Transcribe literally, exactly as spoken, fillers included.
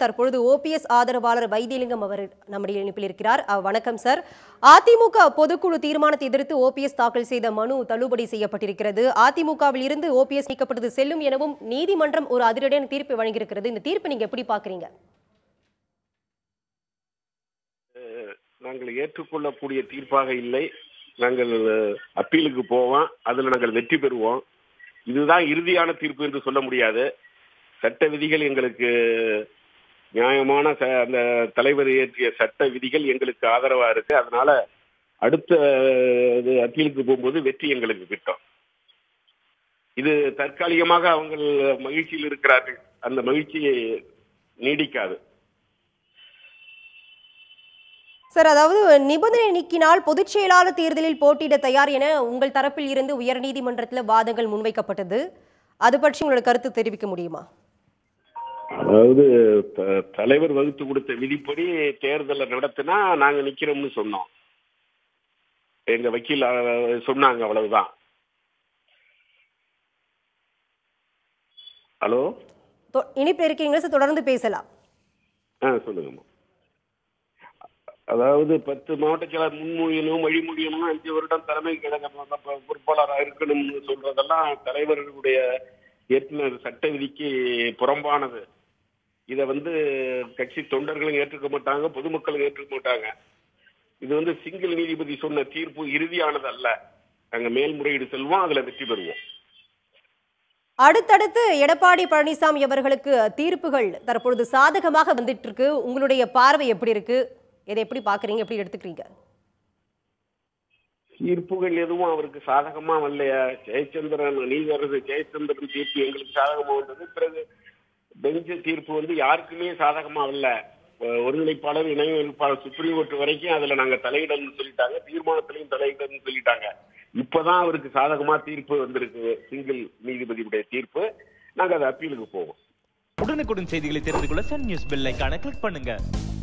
தற்பொழுது ஓபிஎஸ் ஆதரவாளர் வைத்தியலிங்கம் அவர் நம்முடைய இணைப்பில் இருக்கிறார். வணக்கம் சார். அதிமுக பொதுக்குழு தீர்மானத்தை எதிர்த்து ஓபிஎஸ் தாக்கல் செய்த மனு தள்ளுபடி செய்யப்பட்டிருக்கிறது. அதிமுகவில் இருந்து ஓபிஎஸ் நீக்கப்பட்டது செல்லும் எனவும் நீதிமன்றம் ஒரு அதிரடியான தீர்ப்பை வழங்கியிருக்கிறது. இந்த தீர்ப்பை நீங்க எப்படி பாக்குறீங்க? நாங்கள் ஏற்றுக்கொள்ளக்கூடிய தீர்ப்பாக இல்லை. நாங்கள் அப்பீலுக்கு போவோம், அதில் நாங்கள் வெற்றி பெறுவோம். இதுதான் இறுதியான தீர்ப்பு என்று சொல்ல முடியாது. சட்ட விதிகள் எங்களுக்கு நியாயமான அந்த தலைவர் இயற்றிய சட்ட விதிகள் எங்களுக்கு ஆதரவா இருக்கு. அதனால அடுத்த அப்பீலுக்கு போகும்போது வெற்றி எங்களுக்கு கிட்டும். இது தற்காலிகமாக அவங்க மகிழ்ச்சியில் இருக்கிறார்கள், அந்த மகிழ்ச்சி நீடிக்காது. சார், அதாவது நிபந்தனை நீக்கினால் பொதுச் செயலாளர் தேர்தலில் போட்டியிட தயார் என உங்கள் தரப்பில் இருந்து உயர்நீதிமன்றத்தில் வாதங்கள் முன்வைக்கப்பட்டது. அது பற்றி உங்களோட கருத்து தெரிவிக்க முடியுமா? அதாவது தலைவர் வகுத்து கொடுத்த விதிப்படி தேர்தலை நடத்தினா நாங்க நிக்கிறோம்னு சொன்னோம். எங்க வக்கீல் சொன்னாங்க, அவ்வளவுதான். ஹலோ, இனிப்பு இருக்கீங்களா சார்? தொடர்ந்து பேசலாம். ஆ சொல்லுங்கம்மா. அதாவது பத்து மாவட்ட செயலர் முன்மொழியணும், வழிமொழியணும், அஞ்சு வருடம் தலைமை கழக பொறுப்பாளராக இருக்கணும்னு சொல்றதெல்லாம் தலைவர்களுடைய ஏற்ற சட்ட விதிக்கு புறம்பானது. இதை வந்து கட்சி தொண்டர்களும் ஏற்றுக்க மாட்டாங்க, பொதுமக்களும் ஏற்றுக்க மாட்டாங்க. இது வந்து சிங்கிள் நீதிபதி சொன்ன தீர்ப்பு இறுதியானது அல்ல. நாங்க மேல்முறையீடு செல்வோம், அதுல வெற்றி பெறுவோம். அடுத்தடுத்து எடப்பாடி பழனிசாமி அவர்களுக்கு தீர்ப்புகள் தற்பொழுது சாதகமாக வந்துட்டு இருக்கு. உங்களுடைய பார்வை எப்படி இருக்கு? இதை எப்படி பாக்குறீங்க, எப்படி எடுத்துக்கிறீங்க? தீர்ப்புகள் எதுவும் அவருக்கு சாதகமா வரலையா? ஜெயச்சந்திரன் நீதியரசு ஜெயச்சந்திரன் தீர்ப்பு எங்களுக்கு சாதகமா வந்தது. பிறகு பெஞ்சு தீர்ப்பு வந்து யாருக்குமே சாதகமா வரல. ஒருங்கிணைப்பாளர், இணை ஒருங்கிணைப்பாளர், சுப்ரீம் கோர்ட் வரைக்கும் அதுல நாங்க தலையிடணும்னு சொல்லிட்டாங்க, தீர்மானத்திலையும் தலையிடணும்னு சொல்லிட்டாங்க. இப்பதான் அவருக்கு சாதகமா தீர்ப்பு வந்திருக்கு, சிங்கிள் நீதிபதியுடைய தீர்ப்பு. நாங்க அதை அப்பீலுக்கு போவோம். உடனுக்குடன் செய்திகளை தெரிந்து கொள்ள சன் நியூஸ் பெல் ஐகானை கிளிக் பண்ணுங்க.